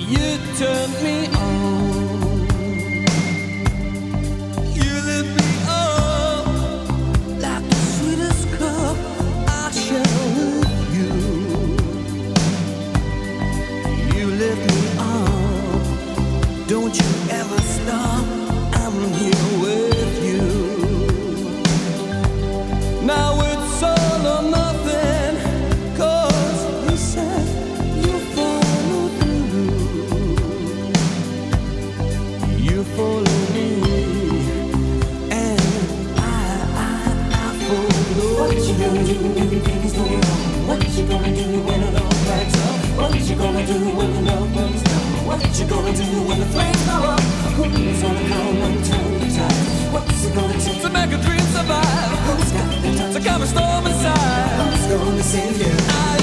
You turned me on. You lit me up like the sweetest cup I share with you. You lift me up. Don't you ever stop. I'm here with you. Now it's all or nothing, 'cause you said you follow through. You follow me, and I follow. What you gonna do when things go wrong? What you gonna do when it all cracks up? What you gonna do when the love burns down? What you gonna do when the flames go up? Who's gonna come and turn the tide? What's it gonna take To make a dream survive, Who's got the touch? to calm a storm inside. Who's gonna save you?